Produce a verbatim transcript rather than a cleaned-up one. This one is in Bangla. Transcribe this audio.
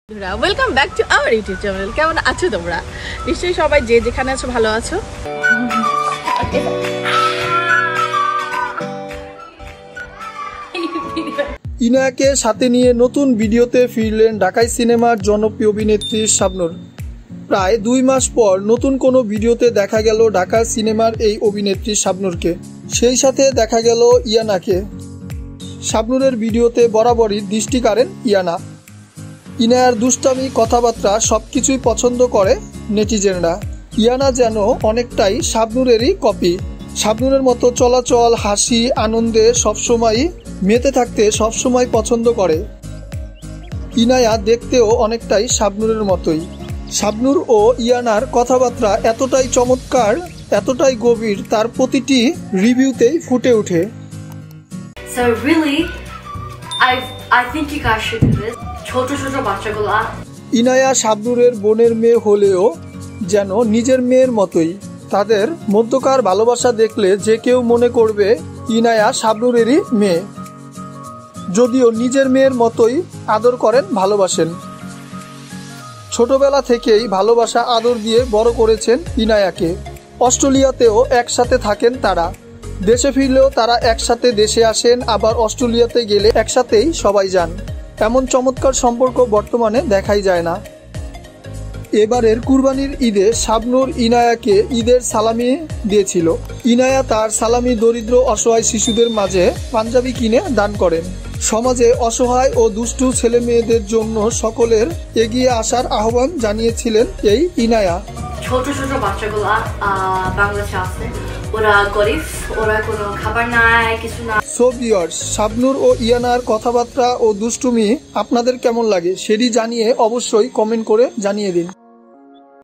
Welcome back to our YouTube channel. কেমন আছো তোমরা? নিশ্চয়ই সবাই যে যেখানে আছো ভালো আছো। ইনায়াকে সাথে নিয়ে নতুন ভিডিওতে ফিরলেন ঢাকাই সিনেমার জনপ্রিয় অভিনেত্রী শাবনূর। প্রায় দুই মাস পর নতুন কোনো ভিডিওতে দেখা গেল ঢাকা সিনেমার এই অভিনেত্রী শাবনূরকে, সেই সাথে দেখা গেল ইয়ানাকে। শাবনূরের ভিডিওতে বরাবরই দৃষ্টি কাড়েন ইয়ানা। ইনায়ার দুষ্টামি, কথাবার্তা সবকিছুই পছন্দ করে নেটিজেনরা। ইয়ানা যেন অনেকটাই শাবনূরেরই কপি। শাবনূরের মতো চলাচল, হাসি, আনন্দে সবসময় মেতে থাকতে সবসময় পছন্দ করে। ইনায়া দেখতেও অনেকটাই শাবনূরের মতোই। শাবনূর ও ইয়ানার কথাবার্তা এতটাই চমৎকার, এতটাই গভীর, তার প্রতিটি রিভিউতেই ফুটে ওঠে। So really, I I think you guys should do this. ছোট ছোট বাচ্চাগুলো। ইনায়া শাবনূরের বোনের মেয়ে হলেও যেন নিজের মেয়ের মতোই। তাদের মধ্যকার ভালোবাসা দেখলে যে কেউ মনে করবে ইনায়া শাবনূরেরই মেয়ে। যদিও নিজের মেয়ের মতোই আদর করেন, ভালোবাসেন। ছোটবেলা থেকেই ভালোবাসা আদর দিয়ে বড় করেছেন ইনায়াকে। অস্ট্রেলিয়াতেও একসাথে থাকেন তারা। দেশে ফিরলেও তারা একসাথে দেশে আসেন, আবার অস্ট্রেলিয়াতে গেলে একসাথেই সবাই যান। এমন চমৎকার সম্পর্ক বর্তমানে দেখাই যায় না। এবারের কুরবানির ঈদে শাবনূর ইনায়াকে ঈদের সালামি দিয়েছিল। ইনায়া তার সালামি দরিদ্র অসহায় শিশুদের মাঝে পাঞ্জাবি কিনে দান করেন। সমাজে অসহায় ও দুষ্টু ছেলে মেয়েদের জন্য সকলের এগিয়ে আসার আহ্বান জানিয়েছিলেন এই ইনায়া। ছোট ছোট বাচ্চাগুলো বাংলাদেশে আছে, ওরা গরিব, ওরা কোনো খাবার নাই, কিছু না। সো ভিউয়ার্স, শাবনূর ও ইয়ানার কথাবার্তা ও দুষ্টুমি আপনাদের কেমন লাগে সেটি জানিয়ে অবশ্যই কমেন্ট করে জানিয়ে দিন।